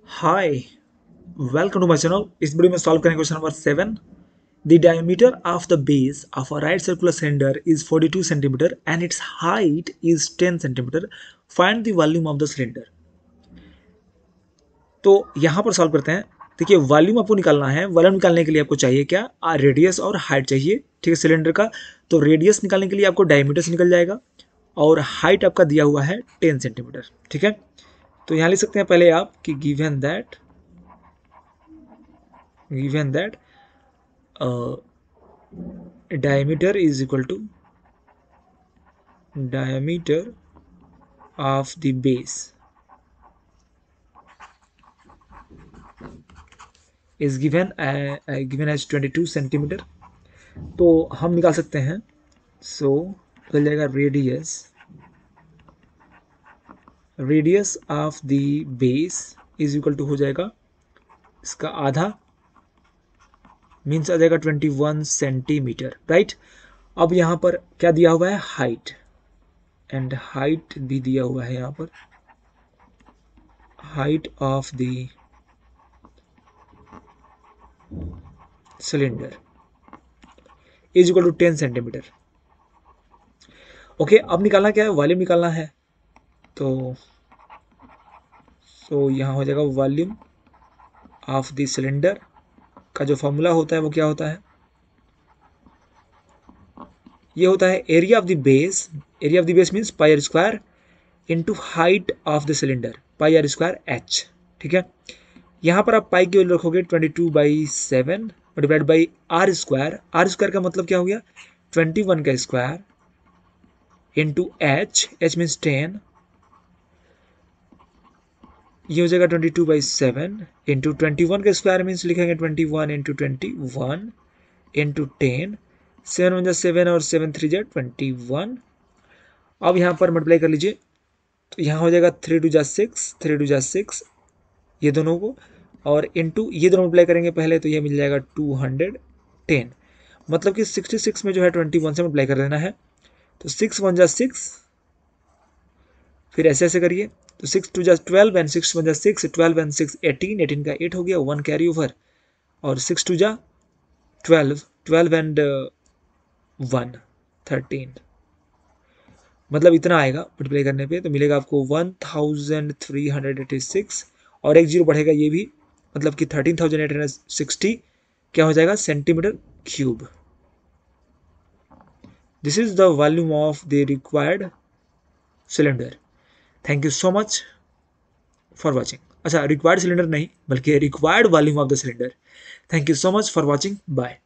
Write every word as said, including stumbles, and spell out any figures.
Hi, welcome to my channel. इस video में solve करेंगे question number seven. The diameter of the base of a right circular cylinder is forty-two centimeter and its height is ten centimeter. Find the volume of the cylinder. तो यहाँ पर solve करते हैं. देखिए volume आपको निकालना है. वॉल्यूम निकालने के लिए आपको चाहिए क्या? रेडियस और हाइट चाहिए. ठीक है, सिलेंडर का. तो रेडियस निकालने के लिए आपको डायमीटर से निकल जाएगा और हाइट आपका दिया हुआ है टेन सेंटीमीटर. ठीक है, तो यहाँ लिख सकते हैं पहले आप कि given that given that uh, diameter is equal to diameter of the base is given uh, uh, given as twenty-two centimeter. तो हम निकाल सकते हैं. सो so, मिल जाएगा radius radius of the base is equal to हो जाएगा इसका आधा, मीन्स आ जाएगा ट्वेंटी वन सेंटीमीटर. राइट, अब यहाँ पर क्या दिया हुआ है? हाइट. एंड हाइट भी दिया हुआ है यहाँ पर. Height of the cylinder is equal to ten centimetre. Okay, अब निकालना क्या है? वॉल्यूम निकालना है. तो सो so, यहाँ हो जाएगा वॉल्यूम ऑफ द सिलेंडर का जो फॉर्मूला होता है वो क्या होता है? ये होता है area of the base. Area of the base means pi r square into height of the cylinder, pi r square h. ठीक है, यहाँ पर आप पाई की वैल्यू रखोगे twenty two by seven divide by r square. R square का मतलब क्या हो गया? ट्वेंटी वन का square into h. H means ten. ये हो जाएगा twenty two by seven into twenty one का स्क्वायर मीन्स लिखेंगे twenty one into twenty one into ten. Seven one जा सेवन और सेवन थ्री जा ट्वेंटी वन. अब यहाँ पर मल्टीप्लाई कर लीजिए तो यहाँ हो जाएगा थ्री टू जा सिक्स, थ्री टू जा सिक्स ये दोनों को, और इंटू ये दोनों मल्टीप्लाई करेंगे पहले तो ये मिल जाएगा टू हंड्रेड टेन. मतलब कि सिक्सटी सिक्स में जो है ट्वेंटी वन से मल्टीप्लाई कर देना है. तो सिक्स वन जा सिक्स, फिर ऐसे ऐसे करिए तो सिक्स टू जा ट्वेल्व एंड सिक्स वन जा six, twelve and six eighteen, eighteen का एट हो गया, वन कैरी ओवर, और सिक्स टू जा twelve, twelve and one thirteen. मतलब इतना आएगा मल्टीप्लाई करने पे तो मिलेगा आपको one thousand three hundred eighty six, और एक जीरो बढ़ेगा ये भी, मतलब कि thirteen thousand eight hundred sixty क्या हो जाएगा? Centimetre cube. This is the volume of the required cylinder. Thank you so much for watching. अच्छा, रिक्वायर्ड सिलेंडर नहीं बल्कि required volume of the cylinder. Thank you so much for watching. Bye.